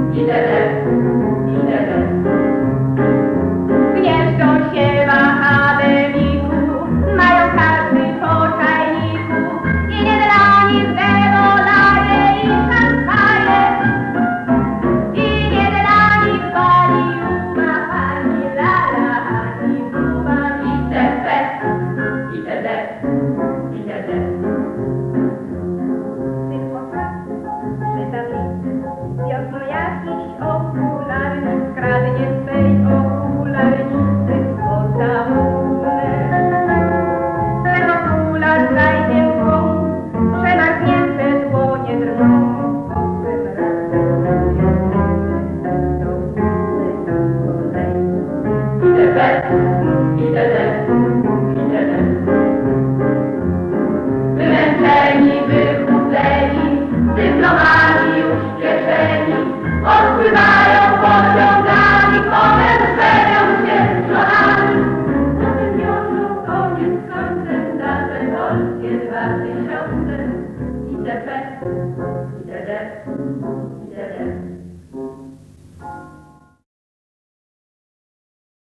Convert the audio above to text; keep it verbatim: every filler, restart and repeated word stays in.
Gniezdą się w akademiku, mają karty po czajniku i nie dla nich demolaje i szantaje. I nie dla nich pani Uba, ani Lala, ani Buba, itp. itd. itd. Wiosną jakiś okularny skradnie swej okularnicy pocałunek. Ten okular znajdzie swą, przemarznięte dłonie drżą. Owym razem do góry tam kolej. itp. itd. itd. Wymęczeni, wychudzeni, dyplomami już w kieszeni, odpływają pociągami, pomęczenią się z żonami. Potem wiosną koniec końcem nasze polskie dwa tysiące itp. itd. itd.